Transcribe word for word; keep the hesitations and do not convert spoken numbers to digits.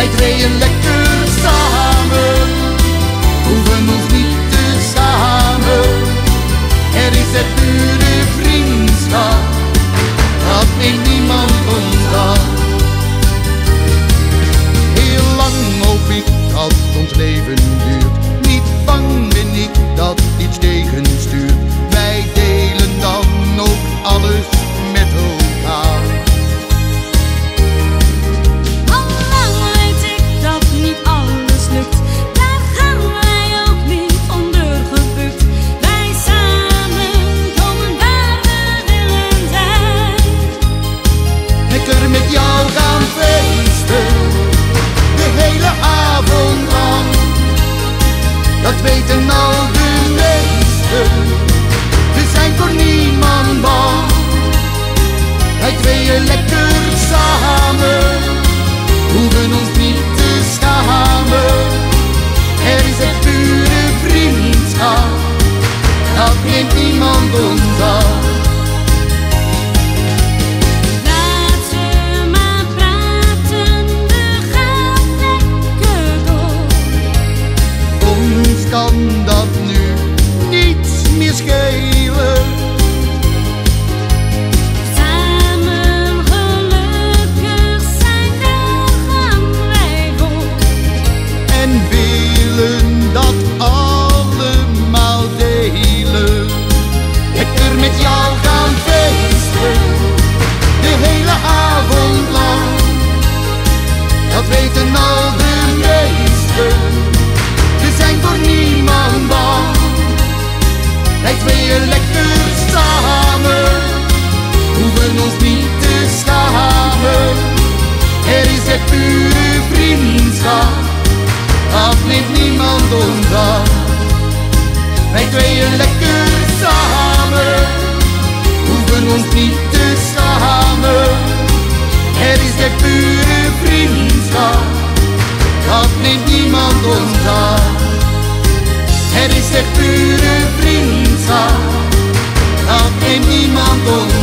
Wij tweeën lekker samen, hoeven ons niet te schamen. Er is het pure vriendschap, dat neemt niemand ons af. Heel lang hoop ik dat ons leven duurt, niet bang ben ik dat iets tegenstuurt. Wij delen dan ook alles met elkaar. Al lang weet ik dat niet alles lukt, daar gaan wij ook niet onder gebukt. Wij samen komen waar we willen zijn. Lekker met jou gaan feesten, de hele avond lang. Dat weten al de meesten, we zijn voor niemand bang. Wij tweeën lekker samen, hoeven ons niet te schamen. Er is het pure vriendschap, dat neemt niemand ons af. Laat ze maar praten, we gaan lekker door. Ons kan dat nu niets meer schelen. Samen gelukkig zijn, daar gaan wij voor. En willen dat allemaal delen. Lekker met jou gaan feesten, de hele avond lang. Dat weten al de meesten, we zijn voor niemand bang. Wij tweeën lekker samen, hoeven ons niet te schamen. Er is het pure vriendschap, dat neemt niemand ons af. Wij tweeën lekker samen, hoeven ons niet te schamen. Er is het pure vriendschap, dat neemt niemand ons af. Er is het pure vriendschap, dat neemt niemand ons af.